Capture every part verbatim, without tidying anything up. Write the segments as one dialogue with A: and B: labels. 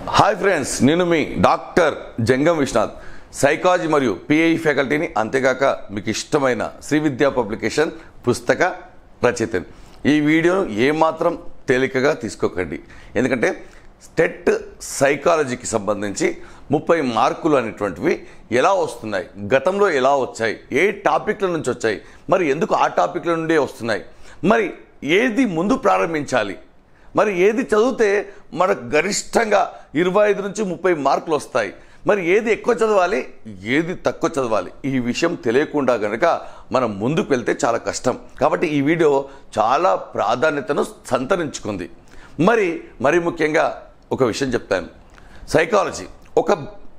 A: Hi friends, నేను మీ doctor Jangam Vishwanath, psychology మరియు పిఐ ఫ్యాకల్టీని, అంతేకాక మీకు ఇష్టమైన శ్రీ విద్యా పబ్లికేషన్ పుస్తక రచయితని. ఈ వీడియోను ఏమాత్రం తేలికగా తీసుకోకండి, ఎందుకంటే స్టెట్ సైకాలజీకి సంబంధించి ముప్పై మార్కులు అనేటువంటివి ఎలా వస్తున్నాయి, గతంలో ఎలా వచ్చాయి, ఏ టాపిక్ల నుంచి వచ్చాయి, మరి ఎందుకు ఆ టాపిక్ల నుండే వస్తున్నాయి, మరి ఏది ముందు ప్రారంభించాలి, మరి ఏది చదివితే మనకు గరిష్టంగా ఇరవై ఐదు నుంచి ముప్పై మార్కులు వస్తాయి, మరి ఏది ఎక్కువ చదవాలి, ఏది తక్కువ చదవాలి, ఈ విషయం తెలియకుండా కనుక మనం ముందుకు వెళ్తే చాలా కష్టం. కాబట్టి ఈ వీడియో చాలా ప్రాధాన్యతను సంతరించుకుంది. మరి మరి ముఖ్యంగా ఒక విషయం చెప్తాను. సైకాలజీ ఒక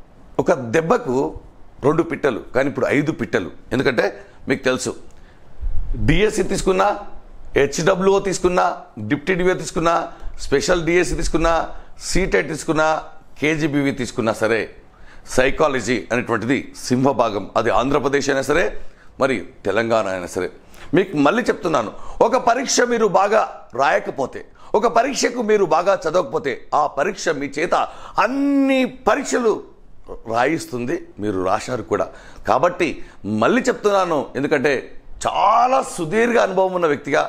A: ఒక దెబ్బకు రెండు పిట్టలు, కానీ ఇప్పుడు ఐదు పిట్టలు. ఎందుకంటే మీకు తెలుసు, డిఎస్సి తీసుకున్నా, హెచ్డబ్ల్యూఓ తీసుకున్నా, డిప్టీ డిఓ తీసుకున్నా, స్పెషల్ డిఎస్సి తీసుకున్నా, సీటెట్ తీసుకున్నా, కేజీబీవీ తీసుకున్నా సరే, సైకాలజీ అనేటువంటిది సింహభాగం. అది ఆంధ్రప్రదేశ్ అయినా సరే, మరి తెలంగాణ అయినా సరే. మీకు మళ్ళీ చెప్తున్నాను, ఒక పరీక్ష మీరు బాగా రాయకపోతే, ఒక పరీక్షకు మీరు బాగా చదవకపోతే, ఆ పరీక్ష మీ చేత అన్ని పరీక్షలు రాయిస్తుంది. మీరు రాశారు కూడా. కాబట్టి మళ్ళీ చెప్తున్నాను, ఎందుకంటే చాలా సుదీర్ఘ అనుభవం ఉన్న వ్యక్తిగా,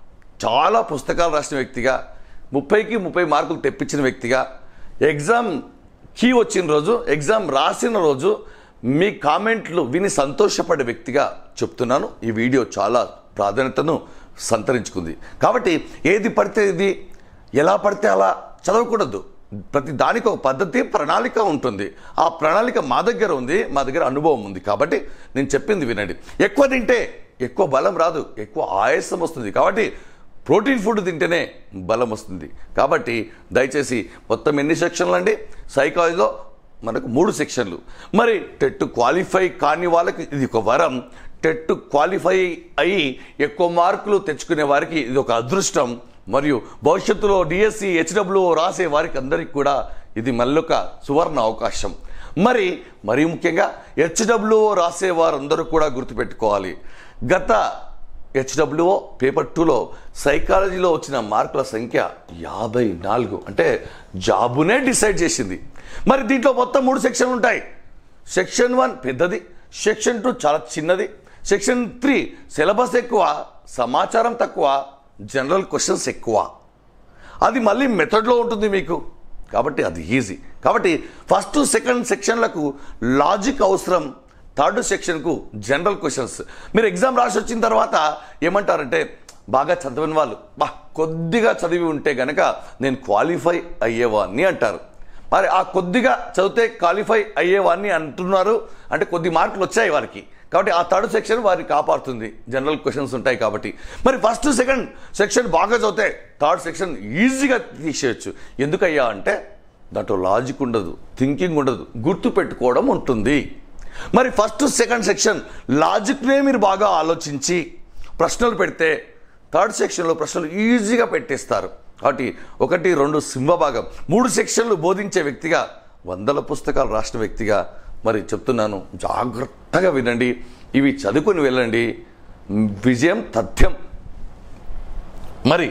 A: చాలా పుస్తకాలు రాసిన వ్యక్తిగా, ముప్పైకి ముప్పై మార్కులు తెప్పించిన వ్యక్తిగా, ఎగ్జామ్ కీ వచ్చిన రోజు, ఎగ్జామ్ రాసిన రోజు మీ కామెంట్లు విని సంతోషపడే వ్యక్తిగా చెప్తున్నాను. ఈ వీడియో చాలా ప్రాధాన్యతను సంతరించుకుంది. కాబట్టి ఏది పడితే ఇది, ఎలా పడితే అలా చదవకూడదు. ప్రతి దానికి ఒక పద్ధతి, ప్రణాళిక ఉంటుంది. ఆ ప్రణాళిక మా దగ్గర ఉంది, మా దగ్గర అనుభవం ఉంది. కాబట్టి నేను చెప్పింది వినండి. ఎక్కువ తింటే ఎక్కువ బలం రాదు, ఎక్కువ ఆయాసం వస్తుంది. కాబట్టి ప్రోటీన్ ఫుడ్ తింటేనే బలం వస్తుంది. కాబట్టి దయచేసి మొత్తం ఎన్ని సెక్షన్లు అండి సైకాలజీలో? మనకు మూడు సెక్షన్లు. మరి టెట్ క్వాలిఫై కాని వాళ్ళకి ఇది ఒక వరం, టెట్ క్వాలిఫై అయ్యి ఎక్కువ మార్కులు తెచ్చుకునే వారికి ఇది ఒక అదృష్టం, మరియు భవిష్యత్తులో డిఎస్సి హెచ్డబ్ల్యూఓ రాసే వారికి అందరికీ కూడా ఇది మళ్ళొక సువర్ణ అవకాశం. మరి మరీ ముఖ్యంగా హెచ్డబ్ల్యూఓ రాసే వారందరూ కూడా గుర్తుపెట్టుకోవాలి, గత హెచ్డబ్ల్యూఓ పేపర్ టూలో సైకాలజీలో వచ్చిన మార్కుల సంఖ్య యాభై నాలుగు, అంటే జాబునే డిసైడ్ చేసింది. మరి దీంట్లో మొత్తం మూడు సెక్షన్లు ఉంటాయి. సెక్షన్ వన్ పెద్దది, సెక్షన్ టూ చాలా చిన్నది, సెక్షన్ త్రీ సిలబస్ ఎక్కువ, సమాచారం తక్కువ, జనరల్ క్వశ్చన్స్ ఎక్కువ. అది మళ్ళీ మెథడ్లో ఉంటుంది మీకు, కాబట్టి అది ఈజీ. కాబట్టి ఫస్ట్ సెకండ్ సెక్షన్లకు లాజిక్ అవసరం, థర్డ్ సెక్షన్కు జనరల్ క్వశ్చన్స్. మీరు ఎగ్జామ్ రాసి వచ్చిన తర్వాత ఏమంటారంటే, బాగా చదివిన వాళ్ళు బా కొద్దిగా చదివి ఉంటే గనక నేను క్వాలిఫై అయ్యేవాడిని అంటారు. మరి ఆ కొద్దిగా చదివితే క్వాలిఫై అయ్యేవాడిని అంటున్నారు అంటే కొద్ది మార్కులు వచ్చాయి వారికి. కాబట్టి ఆ థర్డ్ సెక్షన్ వారిని కాపాడుతుంది, జనరల్ క్వశ్చన్స్ ఉంటాయి కాబట్టి. మరి ఫస్ట్ సెకండ్ సెక్షన్ బాగా చదివితే థర్డ్ సెక్షన్ ఈజీగా తీసేయచ్చు. ఎందుకయ్యా అంటే దాంట్లో లాజిక్ ఉండదు, థింకింగ్ ఉండదు, గుర్తు పెట్టుకోవడం ఉంటుంది. మరి ఫస్ట్ సెకండ్ సెక్షన్ లాజిక్నే మీరు బాగా ఆలోచించి ప్రశ్నలు పెడితే థర్డ్ సెక్షన్లో ప్రశ్నలు ఈజీగా పెట్టేస్తారు. కాబట్టి ఒకటి రెండు సింహభాగం, మూడు సెక్షన్లు బోధించే వ్యక్తిగా, వందల పుస్తకాలు రాసిన వ్యక్తిగా మరి చెప్తున్నాను, జాగ్రత్తగా వినండి, ఇవి చదువుకొని వెళ్ళండి, విజయం తథ్యం. మరి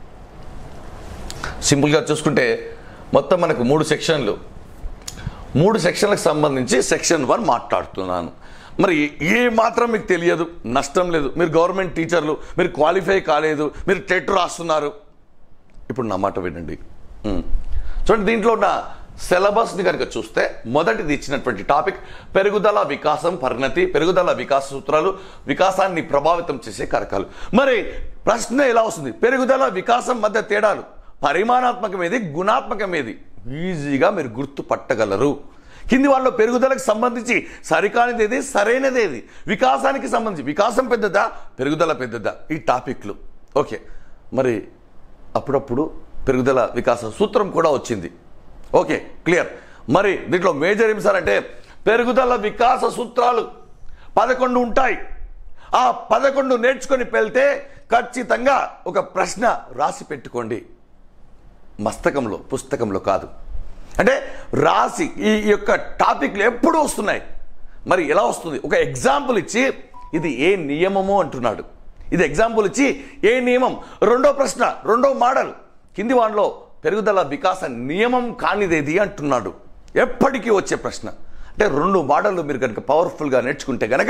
A: సింపుల్గా చూసుకుంటే మొత్తం మనకు మూడు సెక్షన్లు, మూడు సెక్షన్లకు సంబంధించి సెక్షన్ వన్ మాట్లాడుతున్నాను. మరి ఏ మాత్రం మీకు తెలియదు, నష్టం లేదు. మీరు గవర్నమెంట్ టీచర్లు, మీరు క్వాలిఫై కాలేదు, మీరు టెట్ రాస్తున్నారు. ఇప్పుడు నా మాట వినండి. చూడండి, దీంట్లో ఉన్న సిలబస్ని కనుక చూస్తే మొదటిది ఇచ్చినటువంటి టాపిక్ పెరుగుదల, వికాసం, పరిణతి, పెరుగుదల, వికాస సూత్రాలు, వికాసాన్ని ప్రభావితం చేసే కారకాలు. మరి ప్రశ్న ఎలా వస్తుంది? పెరుగుదల, వికాసం మధ్య తేడాలు, పరిమాణాత్మకమేది, గుణాత్మకమేది, ఈజీగా మీరు గుర్తుపట్టగలరు. కింది వాళ్ళలో పెరుగుదలకు సంబంధించి సరికానిది ఏది, సరైనది ఏది, వికాసానికి సంబంధించి వికాసం పెద్దదా, పెరుగుదల పెద్దదా, ఈ టాపిక్లు. ఓకే, మరి అప్పుడప్పుడు పెరుగుదల వికాస సూత్రం కూడా వచ్చింది. Okay, clear. మరి దీంట్లో మేజర్ ఏం సార్ అంటే, పెరుగుదల వికాస సూత్రాలు పదకొండు ఉంటాయి. ఆ పదకొండు నేర్చుకొని వెళ్తే ఖచ్చితంగా ఒక ప్రశ్న రాసి పెట్టుకోండి, మస్తకంలో, పుస్తకంలో కాదు. అంటే రాసి ఈ యొక్క టాపిక్లు ఎప్పుడు వస్తున్నాయి. మరి ఎలా వస్తుంది? ఒక ఎగ్జాంపుల్ ఇచ్చి ఇది ఏ నియమము అంటున్నాడు. ఇది ఎగ్జాంపుల్ ఇచ్చి ఏ నియమం, రెండో ప్రశ్న, రెండో మోడల్, కింది వాటిలో పెరుగుదల వికాస నియమం కానిదేది అంటున్నాడు. ఎప్పటికీ వచ్చే ప్రశ్న. అంటే రెండు మోడళ్ళు మీరు కనుక పవర్ఫుల్గా నేర్చుకుంటే కనుక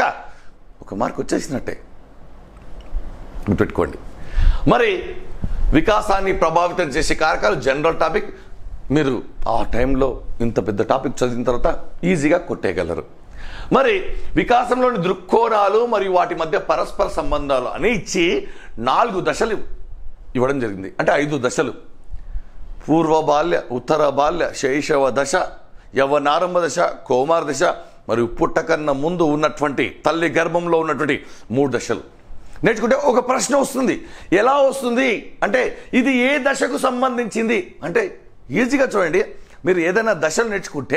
A: ఒక మార్క్ వచ్చేసినట్టే గుర్తుపెట్టుకోండి. మరి వికాసాన్ని ప్రభావితం చేసే కారకాలు జనరల్ టాపిక్. మీరు ఆ టైంలో ఇంత పెద్ద టాపిక్ చదివిన తర్వాత ఈజీగా కొట్టేయగలరు. మరి వికాసంలోని దృక్కోణాలు మరియు వాటి మధ్య పరస్పర సంబంధాలు అని ఇచ్చి నాలుగు దశలు ఇవ్వడం జరిగింది. అంటే ఐదు దశలు: పూర్వ బాల్య, ఉత్తర బాల్య, శైశవ దశ, యవ్వనారంభ దశ, కౌమార దశ మరియు పుట్టకన్నా ముందు ఉన్నటువంటి తల్లి గర్భంలో ఉన్నటువంటి మూడు దశలు నేర్చుకుంటే ఒక ప్రశ్న వస్తుంది. ఎలా వస్తుంది అంటే ఇది ఏ దశకు సంబంధించింది అంటే ఈజీగా చూడండి. మీరు ఏదైనా దశలు నేర్చుకుంటే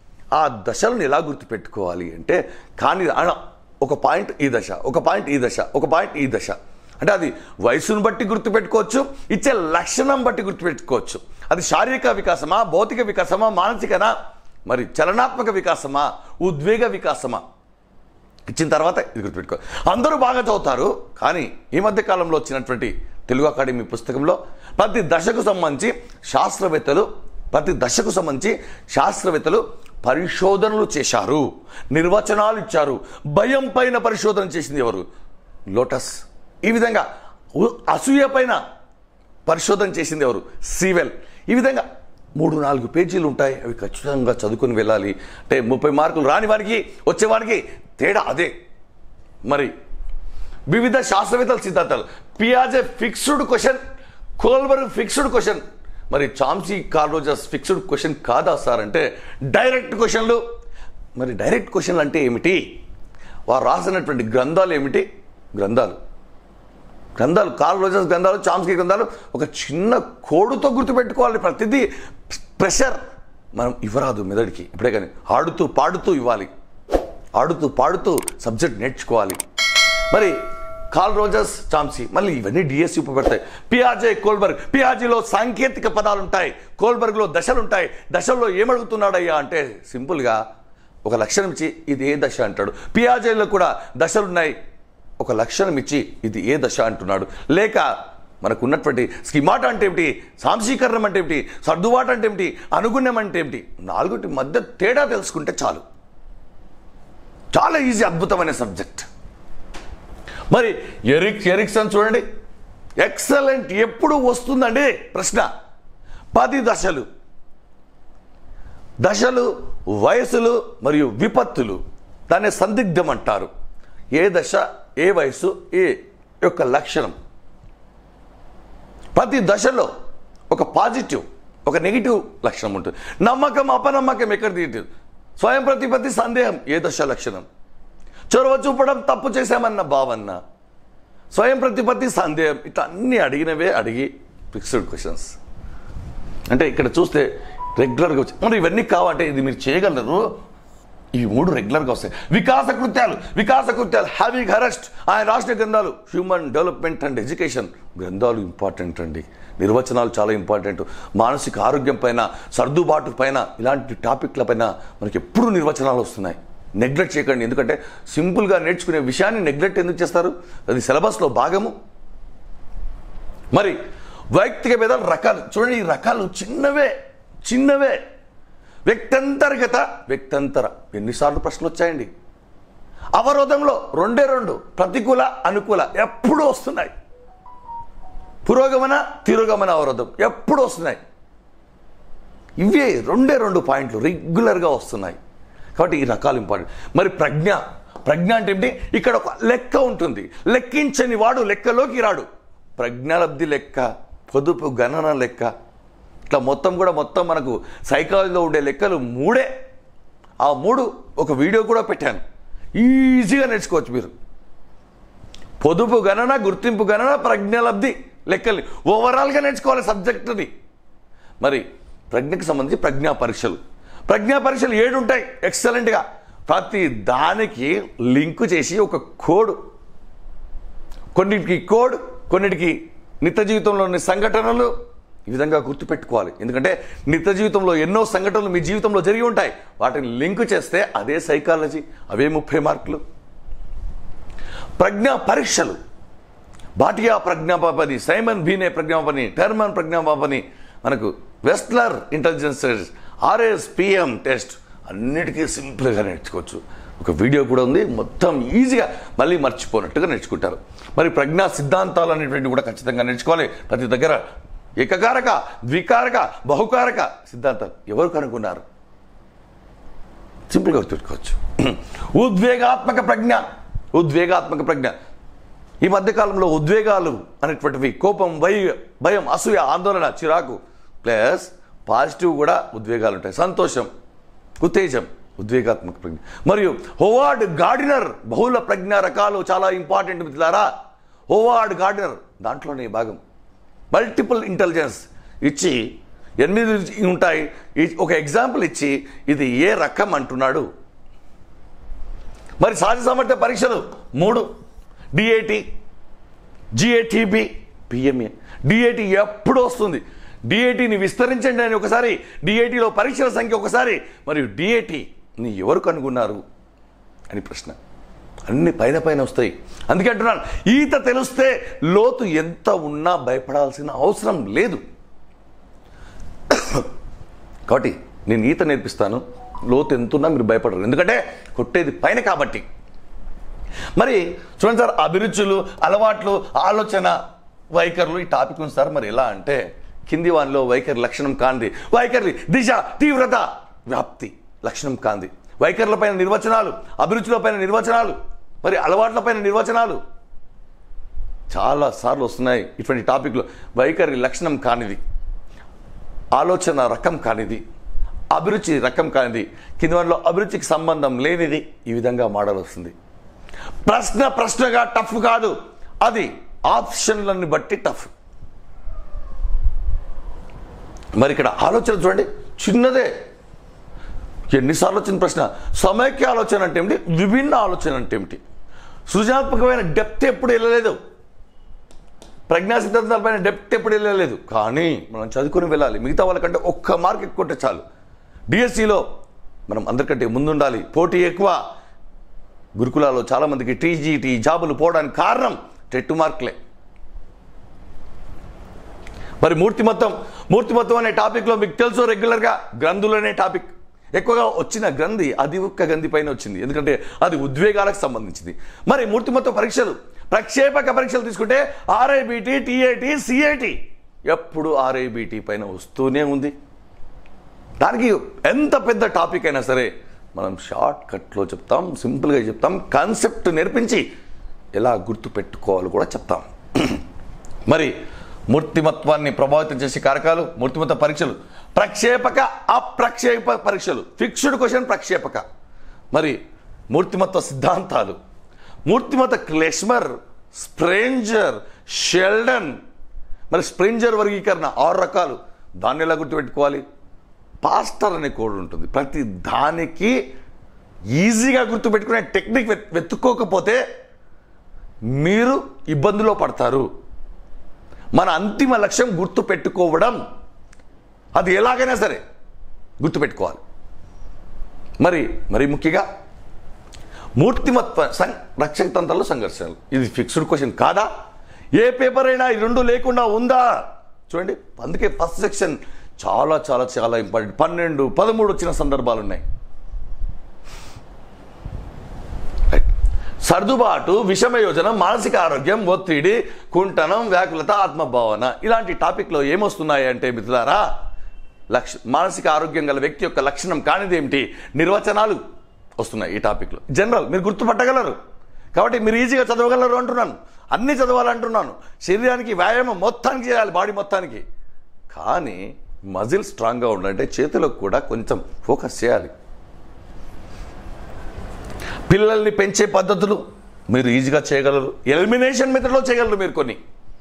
A: ఆ దశలను ఎలా గుర్తుపెట్టుకోవాలి అంటే కానీ ఒక పాయింట్ ఈ దశ, ఒక పాయింట్ ఈ దశ, ఒక పాయింట్ ఈ దశ అంటే అది వయసును బట్టి గుర్తుపెట్టుకోవచ్చు, ఇచ్చే లక్షణం బట్టి గుర్తుపెట్టుకోవచ్చు. అది శారీరక వికాసమా, భౌతిక వికాసమా, మానసికనా, మరి చలనాత్మక వికాసమా, ఉద్వేగ వికాసమా ఇచ్చిన తర్వాత ఇది గుర్తుపెట్టుకో. అందరూ బాగా చదువుతారు, కానీ ఈ మధ్య కాలంలో వచ్చినటువంటి తెలుగు అకాడమీ పుస్తకంలో ప్రతి దశకు సంబంధించి శాస్త్రవేత్తలు ప్రతి దశకు సంబంధించి శాస్త్రవేత్తలు పరిశోధనలు చేశారు, నిర్వచనాలు ఇచ్చారు. భయం పైన పరిశోధన చేసింది ఎవరు? లోటస్. ఈ విధంగా అసూయ పైన పరిశోధన చేసింది ఎవరు? సీవెల్. ఈ విధంగా మూడు నాలుగు పేజీలు ఉంటాయి, అవి ఖచ్చితంగా చదువుకొని వెళ్ళాలి. అంటే ముప్పై మార్కులు రాని వారికి వచ్చేవారికి తేడా అదే. మరి వివిధ శాస్త్రవేత్తల సిద్ధాంతాలు. పియాజే fixed question, Kohlberg fixed question, మరి Chomsky, Carl Rogers fixed question కాదా సార్ అంటే డైరెక్ట్ క్వశ్చన్లు. మరి డైరెక్ట్ క్వశ్చన్లు అంటే ఏమిటి? వారు రాసినటువంటి గ్రంథాలు ఏమిటి? గ్రంథాలు గ్రంథాలు కార్ల్ రోజర్స్ గ్రంథాలు, చామ్స్కీ గ్రంథాలు ఒక చిన్న కోడుతో గుర్తుపెట్టుకోవాలి. ప్రతిదీ ప్రెషర్ మనం ఇవ్వరాదు మెదడికి. ఇప్పుడే కానీ ఆడుతూ పాడుతూ ఇవ్వాలి, ఆడుతూ పాడుతూ సబ్జెక్ట్ నేర్చుకోవాలి. మరి కార్ల్ రోజర్స్, చామ్స్కీ మళ్ళీ ఇవన్నీ డిఎస్సి ఉపయోగపడతాయి. పియాజే, కోల్బర్గ్. పియాజేలో సాంకేతిక పదాలు ఉంటాయి, కోల్బర్గ్లో దశలు ఉంటాయి. దశల్లో ఏమడుగుతున్నాడయ్యా అంటే సింపుల్గా ఒక లక్షణం ఇచ్చి ఇది ఏ దశ అంటాడు. పియాజేలో కూడా దశలున్నాయి, ఒక లక్షణం ఇచ్చి ఇది ఏ దశ అంటున్నాడు. లేక మనకు ఉన్నటువంటి స్కిమాట అంటే ఏమిటి, సాంశీకరణం అంటే ఏమిటి, సర్దుబాటు అంటే ఏమిటి, అనుగుణ్యం అంటే ఏమిటి, నాలుగుటి మధ్య తేడా తెలుసుకుంటే చాలు. చాలా ఈజీ, అద్భుతమైన సబ్జెక్ట్. మరి ఎరిక్ ఎరిక్సన్ చూడండి, ఎక్సలెంట్. ఎప్పుడు వస్తుందండి ప్రశ్న? పది దశలు. దశలు, వయసులు మరియు విపత్తులు, దాన్ని సందిగ్ధం అంటారు. ఏ దశ, ఏ వయసు, ఏ యొక్క లక్షణం. ప్రతి దశలో ఒక పాజిటివ్, ఒక నెగిటివ్ లక్షణం ఉంటుంది. నమ్మకం, అపనమ్మకం ఎక్కడ తీయదు. స్వయం ప్రతిపత్తి, సందేహం ఏ దశ లక్షణం. చొరవ చూపడం, తప్పు చేశామన్న భావన, స్వయం ప్రతిపత్తి, సందేహం, ఇట్లా అన్నీ అడిగినవే అడిగి ఫిక్స్డ్ క్వశ్చన్స్. అంటే ఇక్కడ చూస్తే రెగ్యులర్గా వచ్చాయి. మరి ఇవన్నీ కావాలంటే ఇది మీరు చేయగలరు. ఈ మూడు రెగ్యులర్గా వస్తాయి. వికాస కృత్యాలు. వికాస కృత్యాలు హ్యావింగ్ అరెస్ట్. ఆయన రాసిన గ్రంథాలు హ్యూమన్ డెవలప్మెంట్ అండ్ ఎడ్యుకేషన్ గ్రంథాలు ఇంపార్టెంట్ అండి. నిర్వచనాలు చాలా ఇంపార్టెంట్. మానసిక ఆరోగ్యం పైన, సర్దుబాటు పైన, ఇలాంటి టాపిక్ల పైన మనకి ఎప్పుడు నిర్వచనాలు వస్తున్నాయి. నెగ్లెక్ట్ చేయకండి. ఎందుకంటే సింపుల్గా నేర్చుకునే విషయాన్ని నెగ్లెక్ట్ ఎందుకు చేస్తారు? అది సిలబస్లో భాగము. మరి వైయక్తిక భేదాలు, రకాలు చూడండి. ఈ రకాలు చిన్నవే చిన్నవే వ్యక్తంతర్గత, వ్యక్తంతర. ఎన్నిసార్లు ప్రశ్నలు వచ్చాయండి? అవరోధంలో రెండే రెండు, ప్రతికూల, అనుకూల ఎప్పుడు వస్తున్నాయి. పురోగమన, తిరోగమన అవరోధం ఎప్పుడు వస్తున్నాయి. ఇవే రెండే రెండు పాయింట్లు రెగ్యులర్గా వస్తున్నాయి. కాబట్టి ఈ రకాలు ఇంపార్టెంట్. మరి ప్రజ్ఞ. ప్రజ్ఞ అంటే ఏంటి? ఇక్కడ ఒక లెక్క ఉంటుంది. లెక్కించని వాడు లెక్కలోకి రాడు. ప్రజ్ఞాలబ్ధి లెక్క, పొదుపు గణన లెక్క, ఇట్లా మొత్తం కూడా మొత్తం మనకు సైకాలజీలో ఉండే లెక్కలు మూడే. ఆ మూడు ఒక వీడియో కూడా పెట్టాను, ఈజీగా నేర్చుకోవచ్చు మీరు. పొదుపు గణన, గుర్తింపు గణన, ప్రజ్ఞాలబ్ధి లెక్కల్ని ఓవరాల్గా నేర్చుకోవాలి సబ్జెక్టుని. మరి ప్రజ్ఞకు సంబంధించి ప్రజ్ఞా పరీక్షలు. ప్రజ్ఞా పరీక్షలు ఏడు ఉంటాయి ఎక్సలెంట్గా. ప్రతి దానికి లింకు చేసి ఒక కోడ్, కొన్నిటికి కోడ్, కొన్నిటికి నిత్య జీవితంలోని సంఘటనలు, ఈ విధంగా గుర్తుపెట్టుకోవాలి. ఎందుకంటే నిత్య జీవితంలో ఎన్నో సంఘటనలు మీ జీవితంలో జరిగి ఉంటాయి. వాటిని లింకు చేస్తే అదే సైకాలజీ, అవే ముప్పై మార్కులు. ప్రజ్ఞా పరీక్షలు. బాటియా ప్రజ్ఞాపాపని, సైమన్ భీనే ప్రజ్ఞాపాపని, టెర్మన్ ప్రజ్ఞాపాపని, మనకు Wechsler intelligence test, RSPM test అన్నిటికీ సింపుల్గా నేర్చుకోవచ్చు. ఒక వీడియో కూడా ఉంది, మొత్తం ఈజీగా మళ్ళీ మర్చిపోయినట్టుగా నేర్చుకుంటారు. మరి ప్రజ్ఞా సిద్ధాంతాలు అనేటువంటి కూడా ఖచ్చితంగా నేర్చుకోవాలి. ప్రతి దగ్గర ఏకకారక, ద్వికారక, బహుకారక సిద్ధాంతాలు ఎవరు కనుగొన్నారు? సింపుల్గా గుర్తుపెట్టుకోవచ్చు. ఉద్వేగాత్మక ప్రజ్ఞ, ఉద్వేగాత్మక ప్రజ్ఞ ఈ మధ్యకాలంలో ఉద్వేగాలు అనేటువంటివి కోపం, వై భయం, అసూయ, ఆందోళన, చిరాకు ప్లస్ పాజిటివ్ కూడా ఉద్వేగాలు ఉంటాయి. సంతోషం, ఉత్తేజం, ఉద్వేగాత్మక ప్రజ్ఞ. మరియు హోవార్డ్ గార్డినర్ బహుళ ప్రజ్ఞ రకాలు చాలా ఇంపార్టెంట్ మిత్రులారా. హోవార్డ్ గార్డినర్ దాంట్లోనే భాగం. మల్టిపుల్ ఇంటెలిజెన్స్ ఇచ్చి ఎనిమిది ఉంటాయి. ఒక ఎగ్జాంపుల్ ఇచ్చి ఇది ఏ రకం అంటున్నాడు. మరి సహజ సామర్థ్య పరీక్షలు మూడు, డిఏటి, జిఏటిబి, పిఎంఏ. డిఏటి ఎప్పుడు వస్తుంది? డిఏటిని విస్తరించండి అని ఒకసారి, డిఏటిలో పరీక్షల సంఖ్య ఒకసారి, మరియు డిఏటిని ఎవరు కనుగొన్నారు అని ప్రశ్న. అన్ని పైన పైన వస్తాయి. అందుకే అంటున్నాను, ఈత తెలిస్తే లోతు ఎంత ఉన్నా భయపడాల్సిన అవసరం లేదు. కాబట్టి నేను ఈత నేర్పిస్తాను, లోతు ఎంతున్నా మీరు భయపడరు, ఎందుకంటే కొట్టేది పైన కాబట్టి. మరి చూడండి సార్, అభిరుచులు, అలవాట్లు, ఆలోచన, వైఖరులు ఈ టాపిక్ ఉంది సార్. మరి ఎలా అంటే కింది వానిలో వైఖరి లక్షణం కాంది, వైఖరి దిశ, తీవ్రత, వ్యాప్తి లక్షణం కాంది. వైఖరులపైన నిర్వచనాలు, అభిరుచులపైన నిర్వచనాలు, మరి అలవాట్లపైన నిర్వచనాలు చాలా సార్లు వస్తున్నాయి ఇటువంటి టాపిక్లో. వైఖరి లక్షణం కానిది, ఆలోచన రకం కానిది, అభిరుచి రకం కానిది, కింది వానిలో అభిరుచికి సంబంధం లేనిది, ఈ విధంగా మోడల్ వస్తుంది. ప్రశ్న ప్రశ్నగా టఫ్ కాదు, అది ఆప్షన్లను బట్టి టఫ్. మరి ఇక్కడ ఆలోచన చూడండి, చిన్నదే. ఎన్నిసార్లు వచ్చిన ప్రశ్న. సమైక్య ఆలోచన అంటే ఏమిటి? విభిన్న ఆలోచన అంటే ఏమిటి? సృజనాత్మకమైన డెప్త్ ఎప్పుడు వెళ్ళలేదు. ప్రజ్ఞా సిద్ధాంతాలపైన డెప్త్ ఎప్పుడు వెళ్ళలేదు. కానీ మనం చదువుకుని వెళ్ళాలి. మిగతా వాళ్ళకంటే ఒక్క మార్క్ ఎక్కువ ఉంటే చాలు. డిఎస్సిలో మనం అందరికంటే ముందుండాలి. పోటీ ఎక్కువ. గురుకులాల్లో చాలామందికి టీజీటీ జాబులు పోవడానికి కారణం టెట్టు మార్కులే. మరి మూర్తిమత్వం, మూర్తిమత్వం అనే టాపిక్లో మీకు తెలుసు, రెగ్యులర్గా గ్రంథులు అనే టాపిక్ ఎక్కువగా వచ్చిన గ్రంథి అది ఒక్క గ్రంథి పైన వచ్చింది, ఎందుకంటే అది ఉద్వేగాలకు సంబంధించింది. మరి మూర్తిమత్వ పరీక్షలు, ప్రక్షేపక పరీక్షలు తీసుకుంటే ఆర్ఐబిటి, టిఏటి, సిఐటి ఎప్పుడు ఆర్ఐబిటి పైన వస్తూనే ఉంది. దానికి ఎంత పెద్ద టాపిక్ అయినా సరే మనం షార్ట్ కట్లో చెప్తాం, సింపుల్గా చెప్తాం, కాన్సెప్ట్ నేర్పించి ఎలా గుర్తు పెట్టుకోవాలో కూడా చెప్తాం. మరి మూర్తిమత్వాన్ని ప్రభావితం చేసే కారకాలు, మూర్తిమత్వ పరీక్షలు, ప్రక్షేపక, అప్రక్షేపక పరీక్షలు, ఫిక్స్డ్ క్వశ్చన్, ప్రక్షేపక. మరి మూర్తిమత్వ సిద్ధాంతాలు, మూర్తిమత్వ క్లెష్మర్, స్ప్రేంజర్, షెల్డన్. మరి స్ప్రేంజర్ వర్గీకరణ ఆరు రకాలు, దాన్ని ఎలా గుర్తుపెట్టుకోవాలి? పాస్టర్ అనే కోడ్ ఉంటుంది. ప్రతి దానికి ఈజీగా గుర్తుపెట్టుకునే టెక్నిక్ వెతుక్కోకపోతే మీరు ఇబ్బందులో పడతారు. మన అంతిమ లక్ష్యం గుర్తు పెట్టుకోవడం. అది ఎలాగైనా సరే గుర్తుపెట్టుకోవాలి. మరి మరి ముఖ్యంగా మూర్తిమత్వ సం రక్షక తంత్రాలు, సంఘర్షణలు, ఇది ఫిక్స్డ్ క్వశ్చన్ కాదా? ఏ పేపర్ అయినా ఈ రెండు లేకుండా ఉందా? చూడండి, అందుకే ఫస్ట్ సెక్షన్ చాలా చాలా చాలా ఇంపార్టెంట్. పన్నెండు పదమూడు వచ్చిన సందర్భాలు ఉన్నాయి. సర్దుబాటు, విషమ యోజన, మానసిక ఆరోగ్యం, ఒత్తిడి, కుంటనం, వ్యాకులత, ఆత్మభావన ఇలాంటి టాపిక్లో ఏమొస్తున్నాయి అంటే మిత్రులారా, లక్ష మానసిక ఆరోగ్యం గల వ్యక్తి యొక్క లక్షణం కానిది ఏమిటి, నిర్వచనాలు వస్తున్నాయి ఈ టాపిక్లో. జనరల్ మీరు గుర్తుపట్టగలరు కాబట్టి మీరు ఈజీగా చదవగలరు అంటున్నాను. అన్నీ చదవాలంటున్నాను. శరీరానికి వ్యాయామం మొత్తానికి చేయాలి, బాడీ మొత్తానికి. కానీ మజిల్ స్ట్రాంగ్గా ఉండాలంటే చేతులకు కూడా కొంచెం ఫోకస్ చేయాలి. పిల్లల్ని పెంచే పద్ధతులు మీరు ఈజీగా చేయగలరు. ఎలిమినేషన్ మెథడ్లో చేయగలరు మీరు కొన్ని.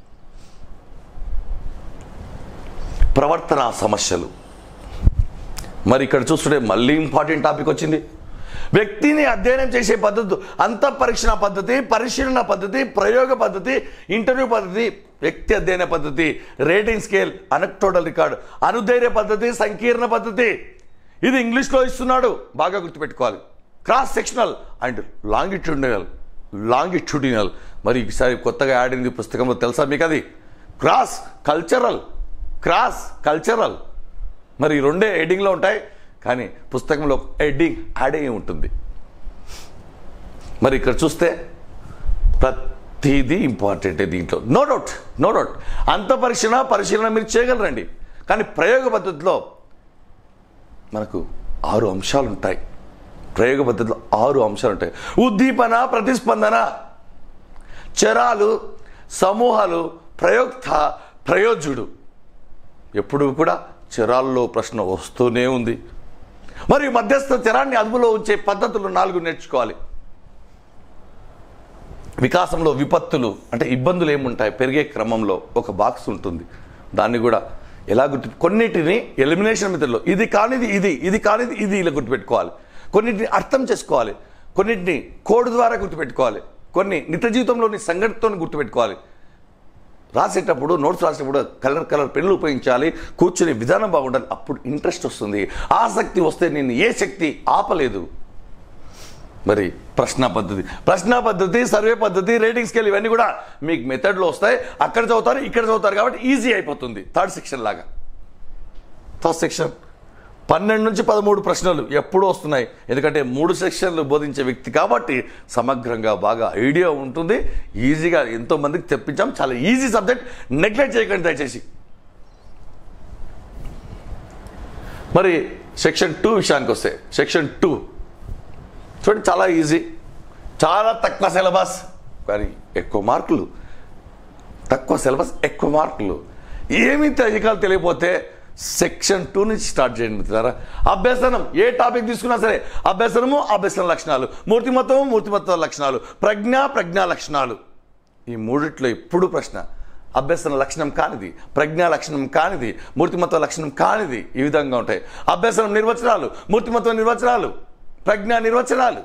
A: ప్రవర్తన సమస్యలు. మరి ఇక్కడ చూస్తుంటే మళ్ళీ ఇంపార్టెంట్ టాపిక్ వచ్చింది. వ్యక్తిని అధ్యయనం చేసే పద్ధతి, అంతఃపరీక్షణ పద్ధతి, పరిశీలన పద్ధతి, ప్రయోగ పద్ధతి, ఇంటర్వ్యూ పద్ధతి, వ్యక్తి అధ్యయన పద్ధతి, రేటింగ్ స్కేల్, అనెక్టోటల్ రికార్డు, అనుధైర్య పద్ధతి, సంకీర్ణ పద్ధతి. ఇది ఇంగ్లీష్లో ఇస్తున్నాడు, బాగా గుర్తుపెట్టుకోవాలి. Cross sectional and longitudinal, longitudinal. మరి ఈసారి కొత్తగా యాడ్ అయింది పుస్తకంలో, తెలుసా మీకు? అది క్రాస్ కల్చరల్, క్రాస్, కల్చరల్. మరి ఈ రెండే హెడ్డింగ్లో ఉంటాయి, కానీ పుస్తకంలో హెడ్డింగ్ యాడ్ అయ్యి ఉంటుంది. మరి ఇక్కడ చూస్తే ప్రతిదీ ఇంపార్టెంటే దీంట్లో, నో డౌట్ నో డౌట్. అంత పరిశీలన పరిశీలన మీరు చేయగలరండి, కానీ ప్రయోగ పద్ధతిలో మనకు ఆరు అంశాలు ఉంటాయి. ప్రయోగ పద్ధతిలో ఆరు అంశాలు ఉంటాయి. ఉద్దీపన, ప్రతిస్పందన, చరాలు, సమూహాలు, ప్రయోక్త, ప్రయోజ్యుడు. ఎప్పుడు కూడా చరాల్లో ప్రశ్న వస్తూనే ఉంది. మరియు మధ్యస్థ చరాన్ని అదుపులో ఉంచే పద్ధతులు నాలుగు నేర్చుకోవాలి. వికాసంలో విపత్తులు అంటే ఇబ్బందులు ఏముంటాయి, పెరిగే క్రమంలో ఒక బాక్స్ ఉంటుంది, దాన్ని కూడా ఎలా గుర్తు, కొన్నిటిని ఎలిమినేషన్ మెథడ్లో ఇది కానిది ఇది, ఇది కానిది ఇది ఇలా గుర్తుపెట్టుకోవాలి. కొన్నిటిని అర్థం చేసుకోవాలి, కొన్నిటిని కోడ్ ద్వారా గుర్తుపెట్టుకోవాలి, కొన్ని నిత్య జీవితంలోని సంఘటనతో గుర్తుపెట్టుకోవాలి. రాసేటప్పుడు నోట్స్ రాసేటప్పుడు కలర్ కలర్ పెన్నులు ఉపయోగించాలి, కూర్చునే విధానం బాగుండాలి, అప్పుడు ఇంట్రెస్ట్ వస్తుంది. ఆసక్తి వస్తే నేను ఏ శక్తి ఆపలేదు. మరి ప్రశ్న పద్ధతి ప్రశ్న పద్ధతి సర్వే పద్ధతి, రేటింగ్ స్కేల్ ఇవన్నీ కూడా మీకు మెథడ్లో వస్తాయి. అక్కడ చదువుతారు, ఇక్కడ చదువుతారు, కాబట్టి ఈజీ అయిపోతుంది. థర్డ్ సెక్షన్ లాగా. ఫస్ట్ సెక్షన్ పన్నెండు నుంచి పదమూడు ప్రశ్నలు ఎప్పుడూ వస్తున్నాయి, ఎందుకంటే మూడు సెక్షన్లు బోధించే వ్యక్తి కాబట్టి సమగ్రంగా బాగా ఐడియా ఉంటుంది. ఈజీగా ఎంతో మందికి తెప్పించాం. చాలా ఈజీ సబ్జెక్ట్, నెగ్లెక్ట్ చేయకండి దయచేసి. మరి సెక్షన్ టూ విషయానికి వస్తే, సెక్షన్ టూ చూడండి, చాలా ఈజీ, చాలా తక్కువ సిలబస్ కానీ ఎక్కువ మార్కులు. తక్కువ సిలబస్ ఎక్కువ మార్కులు. ఏమీ తెలియకాలు తెలియకపోతే సెక్షన్ టూ నుంచి స్టార్ట్ చేయండి మిత్రులారా. అభ్యసనం ఏ టాపిక్ తీసుకున్నా సరే, అభ్యసనము, అభ్యసన లక్షణాలు, మూర్తిమత్వము, మూర్తిమత్వ లక్షణాలు, ప్రజ్ఞ, ప్రజ్ఞా లక్షణాలు. ఈ మూడిట్లో ఎప్పుడు ప్రశ్న అభ్యసన లక్షణం కానిది, ప్రజ్ఞా లక్షణం కానిది, మూర్తిమత్వ లక్షణం కానిది ఈ విధంగా ఉంటాయి. అభ్యసనం నిర్వచనాలు, మూర్తిమత్వ నిర్వచనాలు, ప్రజ్ఞా నిర్వచనాలు.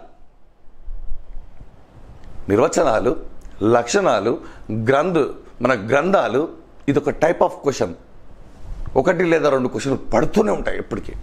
A: నిర్వచనాలు, లక్షణాలు, గ్రంథ మన గ్రంథాలు, ఇది ఒక టైప్ ఆఫ్ క్వశ్చన్. ఒకటి లేదా రెండు క్వశ్చన్లు పడుతూనే ఉంటాయి ఎప్పటికీ.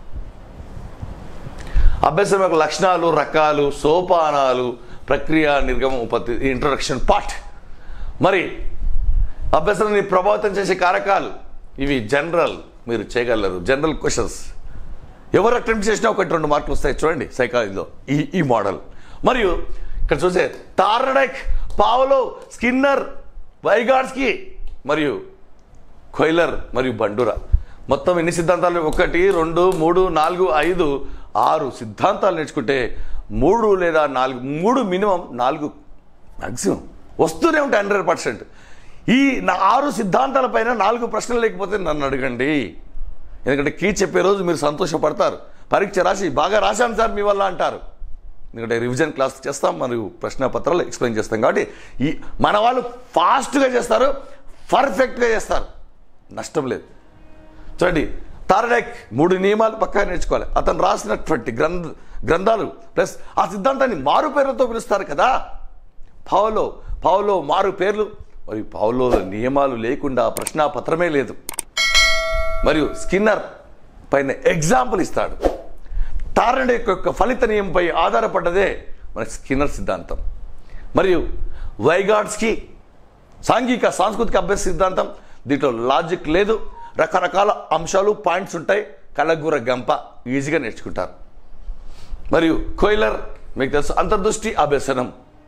A: అభ్యసనం యొక్క లక్షణాలు, రకాలు, సోపానాలు, ప్రక్రియ, నిర్గమం, ఉపత్తి, ఇంట్రొడక్షన్ పార్ట్. మరి అభ్యసనాన్ని ప్రభావితం చేసే కారకాలు, ఇవి జనరల్, మీరు చేయగలరు, జనరల్ క్వశ్చన్స్. ఎవరు అటెంప్ట్ చేసినా ఒకటి రెండు మార్కులు వస్తాయి చూడండి సైకాలజీలో ఈ ఈ మోడల్. మరియు ఇక్కడ చూసే తార్నడైక్, పావలో, స్కిన్నర్, వైగాట్స్కీ మరియు కొయిలర్ మరియు బండూరా. మొత్తం ఎన్ని సిద్ధాంతాలు? ఒకటి, రెండు, మూడు, నాలుగు, ఐదు, ఆరు సిద్ధాంతాలు నేర్చుకుంటే మూడు లేదా నాలుగు, మూడు మినిమం, నాలుగు మ్యాక్సిమం వస్తూనే ఉంటాయి హండ్రెడ్ పర్సెంట్. ఈ నా ఆరు సిద్ధాంతాల పైన నాలుగు ప్రశ్నలు లేకపోతే నన్ను అడగండి, ఎందుకంటే కీ చెప్పే రోజు మీరు సంతోషపడతారు. పరీక్ష రాసి బాగా రాశాను సార్ మీ వల్ల అంటారు, ఎందుకంటే రివిజన్ క్లాస్ చేస్తాం మరియు ప్రశ్న పత్రాలు ఎక్స్ప్లెయిన్ చేస్తాం. కాబట్టి ఈ మన వాళ్ళు ఫాస్ట్గా చేస్తారు, పర్ఫెక్ట్గా చేస్తారు, నష్టం లేదు. చూడండి, తార్నడైక్ మూడు నియమాలు పక్కా నేర్చుకోవాలి. అతను రాసినటువంటి గ్రంథ గ్రంథాలు ప్లస్ ఆ సిద్ధాంతాన్ని మారు పేర్లతో పిలుస్తారు కదా. పావలో పావలో మారు పేర్లు మరియు పావలో నియమాలు లేకుండా ప్రశ్న పత్రమే లేదు. మరియు స్కిన్నర్ పైన ఎగ్జాంపుల్ ఇస్తాడు. తార్నడైక్ యొక్క ఫలిత నియమంపై ఆధారపడ్డదే మన స్కిన్నర్ సిద్ధాంతం. మరియు వైగాట్స్కీ సాంఘిక సాంస్కృతిక అభ్యాస సిద్ధాంతం, దీంట్లో లాజిక్ లేదు, రకరకాల అంశాలు పాయింట్స్ ఉంటాయి, కలగూర గంప ఈజీగా నేర్చుకుంటారు. మరియు కొయిలర్ మీకు తెలుసు, అంతర్దృష్టి అభ్యసనం,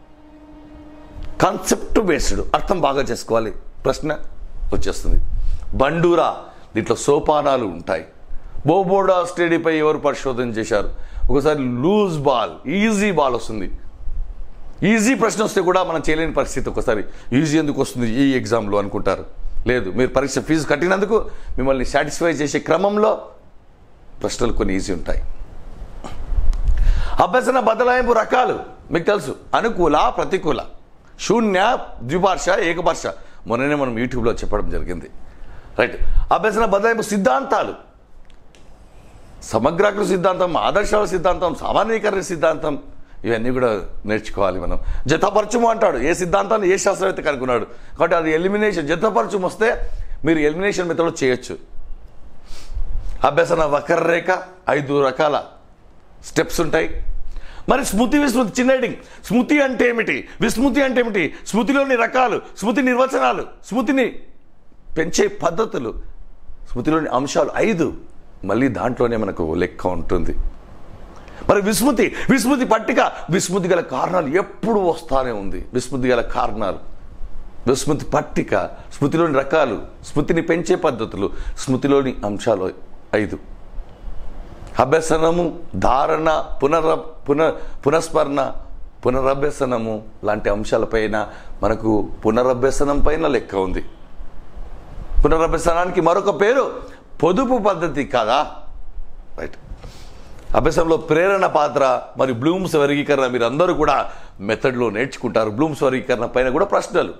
A: కాన్సెప్ట్ బేస్డ్, అర్థం బాగా చేసుకోవాలి, ప్రశ్న వచ్చేస్తుంది. బండూరా, దీంట్లో సోపానాలు ఉంటాయి. బోబోడా స్టడీపై ఎవరు పరిశోధన చేశారు? ఒకసారి లూజ్ బాల్, ఈజీ బాల్ వస్తుంది, ఈజీ ప్రశ్న వస్తే కూడా మనం చేయలేని పరిస్థితి. ఒకసారి ఈజీ ఎందుకు వస్తుంది ఈ ఎగ్జామ్లో అనుకుంటారు. లేదు, మీరు పరీక్ష ఫీజు కట్టినందుకు మిమ్మల్ని సాటిస్ఫై చేసే క్రమంలో ప్రశ్నలు కొన్ని ఈజీ ఉంటాయి. అభ్యసన బదలాయింపు రకాలు మీకు తెలుసు, అనుకూల, ప్రతికూల, శూన్య, ద్విభాష, ఏకభాష. మొన్ననే మనం యూట్యూబ్లో చెప్పడం జరిగింది. రైట్. అభ్యసన బదలాయింపు సిద్ధాంతాలు, సమగ్రాకృతి సిద్ధాంతం, ఆదర్శాల సిద్ధాంతం, సామాన్యీకరణ సిద్ధాంతం, ఇవన్నీ కూడా నేర్చుకోవాలి మనం. జతపరచుము అంటాడు, ఏ సిద్ధాంతాన్ని ఏ శాస్త్రవేత్త కనుక్కున్నాడు. కాబట్టి అది ఎలిమినేషన్, జతపరచుము వస్తే మీరు ఎలిమినేషన్ మెథడ్లో చేయొచ్చు. అభ్యసన వక్రరేఖ, ఐదు రకాల స్టెప్స్ ఉంటాయి. మరి స్మృతి విస్మృతి, చిన్న హెడ్డింగ్. స్మృతి అంటే ఏమిటి, విస్మృతి అంటే ఏమిటి, స్మృతిలోని రకాలు, స్మృతి నిర్వచనాలు, స్మృతిని పెంచే పద్ధతులు, స్మృతిలోని అంశాలు ఐదు, మళ్ళీ దాంట్లోనే మనకు లెక్క ఉంటుంది. మరి విస్మృతి విస్మృతి పట్టిక, విస్మృతి గల కారణాలు ఎప్పుడు వస్తానే ఉంది. విస్మృతి గల కారణాలు, విస్మృతి పట్టిక, స్మృతిలోని రకాలు, స్మృతిని పెంచే పద్ధతులు, స్మృతిలోని అంశాలు ఐదు. అభ్యసనము, ధారణ, పునర పున పునఃస్మరణ, పునరభ్యసనము లాంటి అంశాలపైన మనకు పునరభ్యసనం పైన లెక్క ఉంది. పునరభ్యసనానికి మరొక పేరు పొదుపు పద్ధతి కదా. రైట్. అభ్యాసంలో ప్రేరణ పాత్ర మరియు బ్లూమ్స్ వర్గీకరణ మీరు అందరూ కూడా మెథడ్లో నేర్చుకుంటారు. బ్లూమ్స్ వర్గీకరణ పైన కూడా ప్రశ్నలు.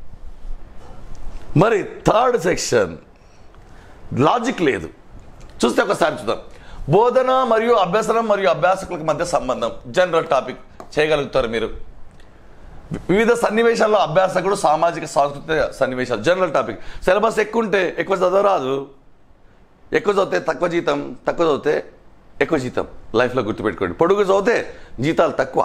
A: మరి థర్డ్ సెక్షన్ లాజిక్ లేదు. చూస్తే ఒకసారి చూద్దాం. బోధన మరియు అభ్యసనం మరియు అభ్యాసకులకు మధ్య సంబంధం, జనరల్ టాపిక్ చేయగలుగుతారు మీరు. వివిధ సన్నివేశాల్లో అభ్యాసకుడు, సామాజిక సాంస్కృతిక సన్నివేశాలు, జనరల్ టాపిక్. సిలబస్ ఎక్కువ ఉంటే ఎక్కువ చదవరాదు, ఎక్కువ చదివితే తక్కువ జీతం, తక్కువ చదివితే ఎక్కువ జీతం. లైఫ్లో గుర్తుపెట్టుకోండి. పొడుగు చదివితే జీతాలు తక్కువ.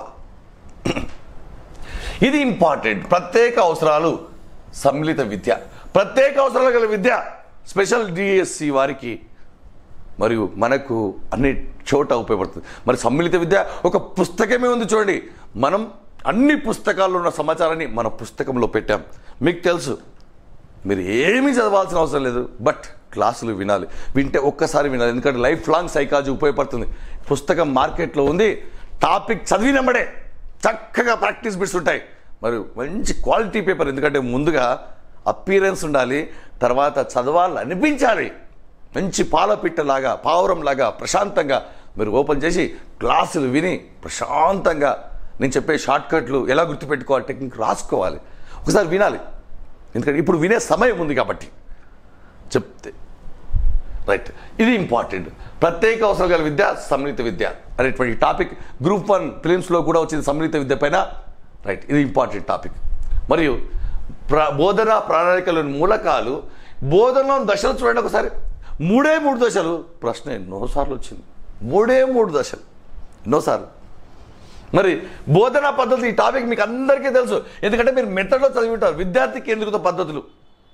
A: ఇది ఇంపార్టెంట్. ప్రత్యేక అవసరాలు, సమ్మిళిత విద్య, ప్రత్యేక అవసరాలు గల విద్య, స్పెషల్ డిఎస్సి వారికి మరియు మనకు అన్ని చోట ఉపయోగపడుతుంది. మరి సమ్మిళిత విద్య ఒక పుస్తకమే ఉంది చూడండి. మనం అన్ని పుస్తకాల్లో ఉన్న సమాచారాన్ని మన పుస్తకంలో పెట్టాం. మీకు తెలుసు, మీరు ఏమీ చదవాల్సిన అవసరం లేదు, బట్ క్లాసులు వినాలి. వింటే ఒక్కసారి వినాలి, ఎందుకంటే లైఫ్ లాంగ్ సైకాలజీ ఉపయోగపడుతుంది. పుస్తకం మార్కెట్లో ఉంది. టాపిక్ చదివినమ్మడే చక్కగా ప్రాక్టీస్ బిట్స్ ఉంటాయి. మరి మంచి క్వాలిటీ పేపర్, ఎందుకంటే ముందుగా అపీరెన్స్ ఉండాలి, తర్వాత చదవాలి అనిపించాలి. మంచి పాలపిట్టలాగా, పావురంలాగా ప్రశాంతంగా మీరు ఓపెన్ చేసి క్లాసులు విని ప్రశాంతంగా నేను చెప్పే షార్ట్కట్లు ఎలా గుర్తుపెట్టుకోవాలి, టెక్నిక్ రాసుకోవాలి, ఒకసారి వినాలి. ఎందుకంటే ఇప్పుడు వినే సమయం ఉంది కాబట్టి చెప్తే. రైట్. ఇది ఇంపార్టెంట్. ప్రత్యేక అవసరం గల విద్య, సమ్మిళిత విద్య అనేటువంటి టాపిక్ గ్రూప్ వన్ ఫిలిమ్స్లో కూడా వచ్చింది. సమ్మిళిత విద్య పైన. రైట్. ఇది ఇంపార్టెంట్ టాపిక్. మరియు ప్ర బోధన ప్రణాళికలోని మూలకాలు, బోధనలో దశలు చూడండి ఒకసారి. మూడే మూడు దశలు. ప్రశ్న ఎన్నోసార్లు వచ్చింది. మూడే మూడు దశలు ఎన్నోసార్లు. మరి బోధనా పద్ధతులు, ఈ టాపిక్ మీకు అందరికీ తెలుసు, ఎందుకంటే మీరు మెథడ్లో చదివి ఉంటారు. విద్యార్థి కేంద్రీకృత పద్ధతులు,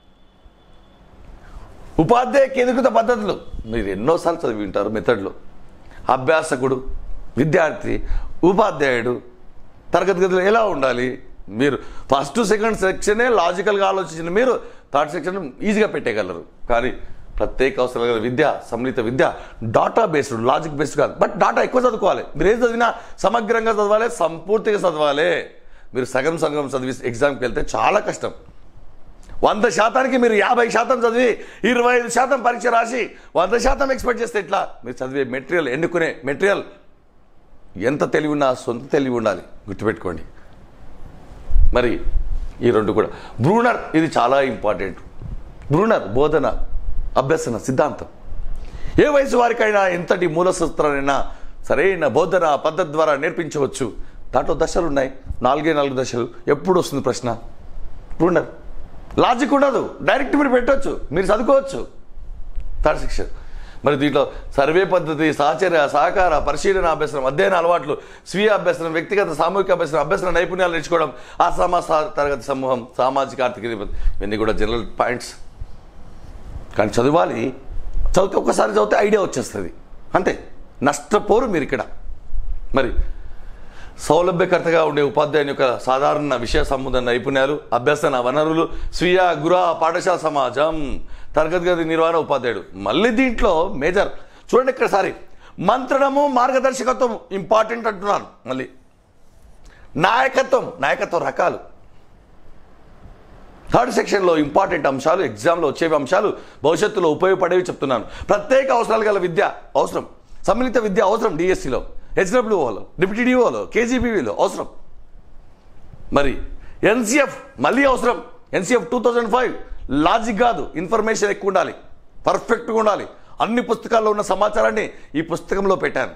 A: ఉపాధ్యాయ కేంద్రీకృత పద్ధతులు మీరు ఎన్నోసార్లు చదివి ఉంటారు మెథడ్లో. అభ్యాసకుడు, విద్యార్థి, ఉపాధ్యాయుడు, తరగతి గదిలో ఎలా ఉండాలి, మీరు ఫస్ట్ సెకండ్ సెక్షనే లాజికల్గా ఆలోచించిన మీరు థర్డ్ సెక్షన్ ఈజీగా పెట్టేయగలరు. కానీ ప్రత్యేక అవసరం గల విద్య, సమ్మిళిత విద్య డాటా బేస్డ్, లాజిక్ బేస్డ్ కాదు, బట్ డాటా ఎక్కువ చదువుకోవాలి. మీరు ఏం చదివినా సమగ్రంగా చదవాలి, సంపూర్తిగా చదవాలి. మీరు సగం సగం చదివి ఎగ్జామ్కి వెళ్తే చాలా కష్టం. వంద శాతానికి మీరు యాభై శాతం చదివి ఇరవై ఐదు శాతం పరీక్ష రాసి వంద శాతం ఎక్స్పెక్ట్ చేస్తే ఎట్లా? మీరు చదివే మెటీరియల్, ఎన్నుకునే మెటీరియల్ ఎంత తెలివి ఉన్నా సొంత తెలివి ఉండాలి, గుర్తుపెట్టుకోండి. మరి ఈ రెండు కూడా. బ్రూనర్, ఇది చాలా ఇంపార్టెంట్. బ్రూనర్ బోధన అభ్యసన సిద్ధాంతం. ఏ వయసు వారికైనా ఎంతటి మూల సూత్రాలైనా సరైన బోధన పద్ధతి ద్వారా నేర్పించవచ్చు. దాంట్లో దశలు ఉన్నాయి, నాలుగే నాలుగు దశలు. ఎప్పుడు వస్తుంది ప్రశ్న? బ్రూనర్. లాజిక్ ఉండదు, డైరెక్ట్ మీరు పెట్టవచ్చు, మీరు చదువుకోవచ్చు. Third section. మరి దీంట్లో సర్వే పద్ధతి, సహచర్య, సహకార, పరిశీలన అభ్యసనం, అధ్యయన అలవాట్లు, స్వీయ అభ్యసనం, వ్యక్తిగత సామూహిక అభ్యసనం, అభ్యసన నైపుణ్యాలు నేర్చుకోవడం, అసమ తరగతి సమూహం, సామాజిక ఆర్థిక, ఇవన్నీ కూడా జనరల్ పాయింట్స్. కానీ చదవాలి. చదివితే ఒక్కసారి చదివితే ఐడియా వచ్చేస్తుంది, అంతే. నష్టపోరు మీరు ఇక్కడ. మరి సౌలభ్యకర్తగా ఉండే ఉపాధ్యాయుని యొక్క సాధారణ విషయ సంబంధ నైపుణ్యాలు, అభ్యసన వనరులు, స్వీయ గృహ పాఠశాల సమాజం, తరగతి గది నిర్వహణ, ఉపాధ్యాయుడు. మళ్ళీ దీంట్లో మేజర్ చూడండి ఇక్కడసారి మంత్రణము, మార్గదర్శకత్వం ఇంపార్టెంట్ అంటున్నాను. మళ్ళీ నాయకత్వం, నాయకత్వం రకాలు. థర్డ్ సెక్షన్లో ఇంపార్టెంట్ అంశాలు, ఎగ్జామ్లో వచ్చేవి అంశాలు, భవిష్యత్తులో ఉపయోగపడేవి చెప్తున్నాను. ప్రత్యేక అవసరాలు గల విద్య అవసరం, సమ్మిళిత విద్య అవసరం. డిఎస్సిలో, హెచ్డబ్ల్యూఓలో, డిప్యూటీ డిఓలో, కేజీబీవీలో అవసరం. మరి ఎన్సీఎఫ్ మళ్ళీ అవసరం. NCF two thousand five logic కాదు, ఇన్ఫర్మేషన్ ఎక్కువ ఉండాలి, పర్ఫెక్ట్గా ఉండాలి. అన్ని పుస్తకాల్లో ఉన్న సమాచారాన్ని ఈ పుస్తకంలో పెట్టాను.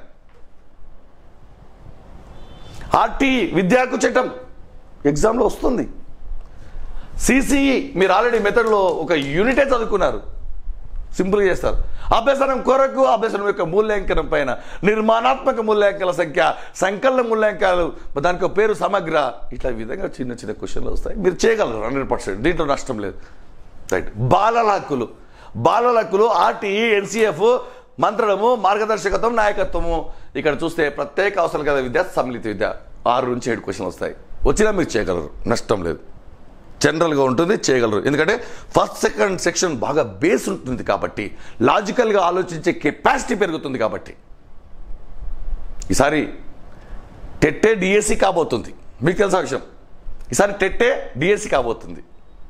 A: ఆర్టీ విద్యాకు చట్టం ఎగ్జామ్లో వస్తుంది. సిసిఈ మీరు ఆల్రెడీ మెథడ్లో ఒక యూనిటే చదువుకున్నారు, సింపుల్గా చేస్తారు. అభ్యసనం కొరకు అభ్యసనం యొక్క మూల్యాంకనం పైన నిర్మాణాత్మక మూల్యాంకనాల సంఖ్య, సంకలన మూల్యాంకనాలు, దానికి ఒక పేరు సమగ్ర. ఇట్లా విధంగా చిన్న చిన్న క్వశ్చన్లు వస్తాయి, మీరు చేయగలరు హండ్రెడ్ పర్సెంట్, దీంట్లో నష్టం లేదు. రైట్. బాలల హక్కులు, బాలల హక్కులు, ఆర్టీఈ, ఎన్సీఎఫ్, మంత్రము, మార్గదర్శకత్వం, నాయకత్వము. ఇక్కడ చూస్తే ప్రత్యేక అవసరం కదా విద్య, సమ్మిళిత విద్య, ఆరు నుంచి ఏడు క్వశ్చన్లు వస్తాయి. వచ్చినా మీరు చేయగలరు, నష్టం లేదు. జనరల్గా ఉంటుంది, చేయగలరు. ఎందుకంటే ఫస్ట్ సెకండ్ సెక్షన్ బాగా బేస్ ఉంటుంది కాబట్టి, లాజికల్గా ఆలోచించే కెపాసిటీ పెరుగుతుంది కాబట్టి. ఈసారి టెట్టే డిఎస్సి కాబోతుంది. మీకు తెలుసా విషయం? ఈసారి టెట్టే డిఎస్సి కాబోతుంది.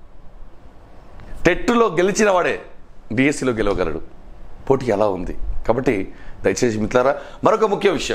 A: టెట్లో గెలిచిన వాడే డిఎస్సిలో గెలవగలడు. పోటీ ఎలా ఉంది కాబట్టి దయచేసి మిత్రులారా, మరొక ముఖ్య విషయం,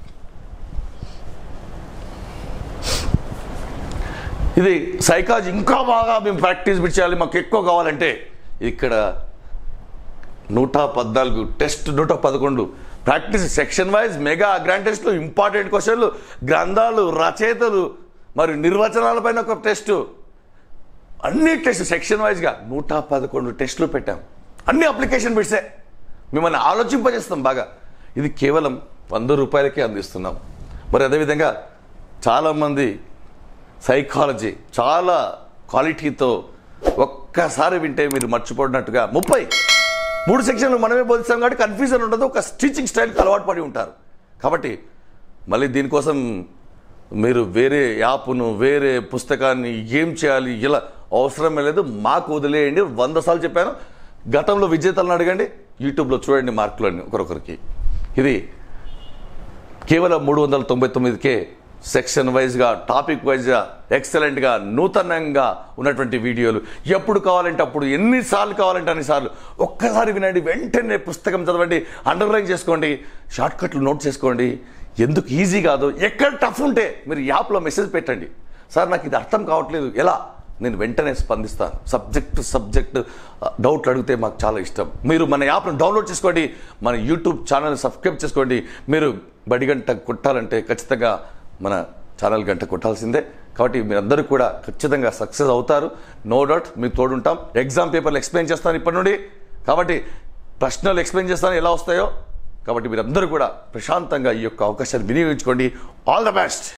A: ఇది సైకాలజీ ఇంకా బాగా మేము ప్రాక్టీస్ చేయాలి, మాకు ఎక్కువ కావాలంటే ఇక్కడ నూట పద్నాలుగు టెస్ట్, నూట పదకొండు practice, section wise mega grand టెస్ట్లు, ఇంపార్టెంట్ క్వశ్చన్లు, గ్రంథాలు, రచయితలు మరియు నిర్వచనాలపైన ఒక టెస్టు, అన్ని టెస్ట్ సెక్షన్ వైజ్గా నూట పదకొండు టెస్టులు పెట్టాం. అన్ని అప్లికేషన్ బిట్సే, మిమ్మల్ని ఆలోచింపజేస్తాం బాగా. ఇది కేవలం వంద రూపాయలకే అందిస్తున్నాం. మరి అదేవిధంగా చాలామంది సైకాలజీ చాలా క్వాలిటీతో ఒక్కసారి వింటే మీరు మర్చిపోయినట్టుగా ముప్పై మూడు సెక్షన్లు మనమే బోధిస్తాం కాబట్టి కన్ఫ్యూజన్ ఉండదు. ఒక టీచింగ్ స్టైల్కి అలవాటు పడి ఉంటారు కాబట్టి మళ్ళీ దీనికోసం మీరు వేరే యాప్ను, వేరే పుస్తకాన్ని ఏం చేయాలి ఇలా అవసరమే లేదు. మాకు వదిలేయండి. వంద సార్లు చెప్పాను. గతంలో విజేతలను అడగండి, యూట్యూబ్లో చూడండి మార్కులన్నీ ఒకరొకరికి. ఇది కేవలం మూడు వందల తొంభై తొమ్మిదికే సెక్షన్ వైజ్గా, టాపిక్ వైజ్గా, ఎక్సలెంట్గా, నూతనంగా ఉన్నటువంటి వీడియోలు. ఎప్పుడు కావాలంటే అప్పుడు, ఎన్నిసార్లు కావాలంటే అన్నిసార్లు ఒక్కసారి వినండి, వెంటనే పుస్తకం చదవండి, అండర్లైన్ చేసుకోండి, షార్ట్కట్లు నోట్ చేసుకోండి. ఎందుకు ఈజీ కాదు, ఎక్కడ టఫ్ ఉంటే మీరు యాప్లో మెసేజ్ పెట్టండి, సార్ నాకు ఇది అర్థం కావట్లేదు ఎలా, నేను వెంటనే స్పందిస్తాను. సబ్జెక్టు సబ్జెక్టు డౌట్లు అడిగితే మాకు చాలా ఇష్టం. మీరు మన యాప్ను డౌన్లోడ్ చేసుకోండి, మన యూట్యూబ్ ఛానల్ సబ్స్క్రైబ్ చేసుకోండి. మీరు బడిగంట కొట్టాలంటే ఖచ్చితంగా మన ఛానల్ గంట కొట్టాల్సిందే. కాబట్టి మీరందరూ కూడా ఖచ్చితంగా సక్సెస్ అవుతారు, నో డౌట్. మీకు తోడుంటాం. ఎగ్జామ్ పేపర్లు ఎక్స్ప్లెయిన్ చేస్తాను ఇప్పటి నుండి, కాబట్టి ప్రశ్నలు ఎక్స్ప్లెయిన్ చేస్తాను ఎలా వస్తాయో. కాబట్టి మీరందరూ కూడా ప్రశాంతంగా ఈ యొక్క అవకాశాన్ని వినియోగించుకోండి. All the best.